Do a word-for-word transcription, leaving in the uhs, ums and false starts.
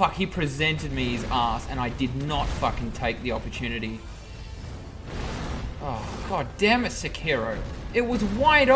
fuck, he presented me his ass and I did not fucking take the opportunity. Oh, god damn it, Sekiro. It was wide open.